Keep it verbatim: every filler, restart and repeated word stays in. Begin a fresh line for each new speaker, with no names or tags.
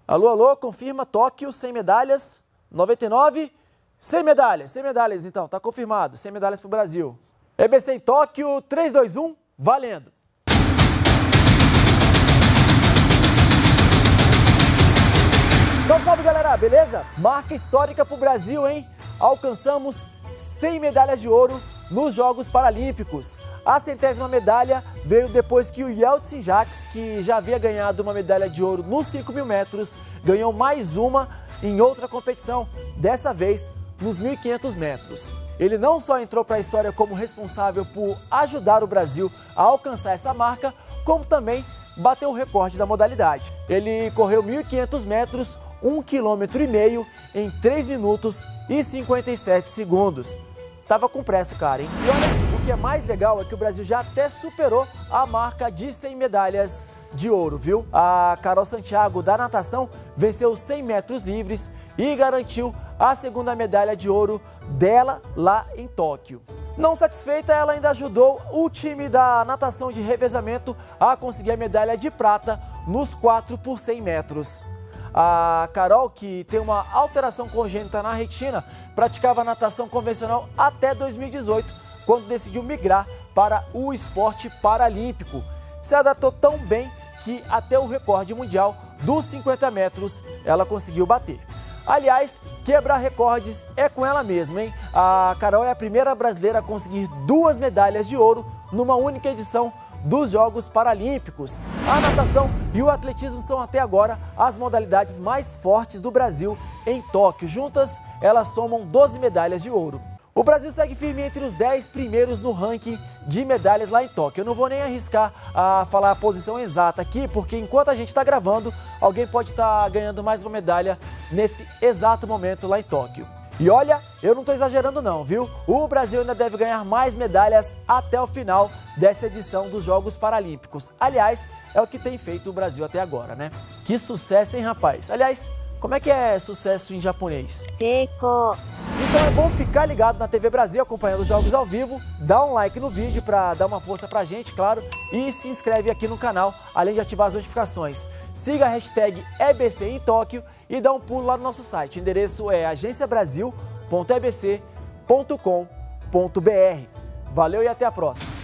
Alô, alô, confirma Tóquio, cem medalhas, noventa e nove, cem medalhas, cem medalhas então, tá confirmado, cem medalhas pro Brasil. E B C em Tóquio, três, dois, um, valendo! Salve, salve galera, beleza? Marca histórica pro Brasil, hein? Alcançamos cem medalhas de ouro nos Jogos Paralímpicos. A centésima medalha veio depois que o Yeltsin Jaques, que já havia ganhado uma medalha de ouro nos cinco mil metros, ganhou mais uma em outra competição, dessa vez nos mil e quinhentos metros. Ele não só entrou para a história como responsável por ajudar o Brasil a alcançar essa marca, como também bateu o recorde da modalidade. Ele correu mil e quinhentos metros, um quilômetro e meio em três minutos e cinquenta e sete segundos. Tava com pressa, cara, hein? E olha, o que é mais legal é que o Brasil já até superou a marca de cem medalhas de ouro, viu? A Carol Santiago, da natação, venceu os cem metros livres e garantiu a segunda medalha de ouro dela lá em Tóquio. Não satisfeita, ela ainda ajudou o time da natação de revezamento a conseguir a medalha de prata nos quatro por cem metros. A Carol, que tem uma alteração congênita na retina, praticava natação convencional até dois mil e dezoito, quando decidiu migrar para o esporte paralímpico. Se adaptou tão bem que até o recorde mundial dos cinquenta metros ela conseguiu bater. Aliás, quebrar recordes é com ela mesma, hein? A Carol é a primeira brasileira a conseguir duas medalhas de ouro numa única edição dos Jogos Paralímpicos. A natação e o atletismo são até agora as modalidades mais fortes do Brasil em Tóquio. Juntas, elas somam doze medalhas de ouro. O Brasil segue firme entre os dez primeiros no ranking de medalhas lá em Tóquio. Eu não vou nem arriscar a falar a posição exata aqui, porque enquanto a gente está gravando, alguém pode estar ganhando mais uma medalha nesse exato momento lá em Tóquio. E olha, eu não estou exagerando não, viu? O Brasil ainda deve ganhar mais medalhas até o final dessa edição dos Jogos Paralímpicos. Aliás, é o que tem feito o Brasil até agora, né? Que sucesso, hein, rapaz? Aliás, como é que é sucesso em japonês? Seiko. Então é bom ficar ligado na T V Brasil, acompanhando os jogos ao vivo, dá um like no vídeo para dar uma força pra gente, claro, e se inscreve aqui no canal, além de ativar as notificações. Siga a hashtag E B C em Tóquio e dá um pulo lá no nosso site. O endereço é agência brasil ponto e b c ponto com ponto b r. Valeu e até a próxima!